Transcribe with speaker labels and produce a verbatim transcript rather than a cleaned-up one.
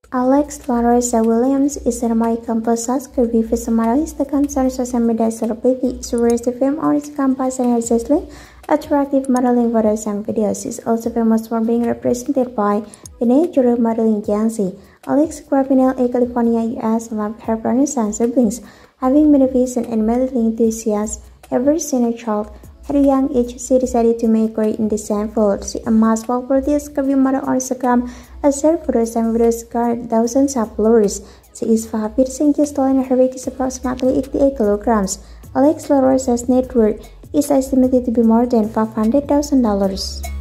Speaker 1: Alex LaRosa Williams is an American plus-size curvy fashion model. Is the concerned social media celebrity. She wears the film on Instagram posting her dazzling, attractive modeling photos and videos. She is also famous for being represented by the natural modeling agency. Alex grew up in L A, California, U S, and loved her parents and siblings, having been a fashion and modeling enthusiast ever since a child. At a young age, she decided to make a career in the same field. She amassed popularity as a curvy model on Instagram, as her photos and videos garnered thousands of followers. She is five feet six inches tall and her weight is approximately eighty-eight kilograms. Alex LaRosa's net worth is estimated to be more than five hundred thousand dollars.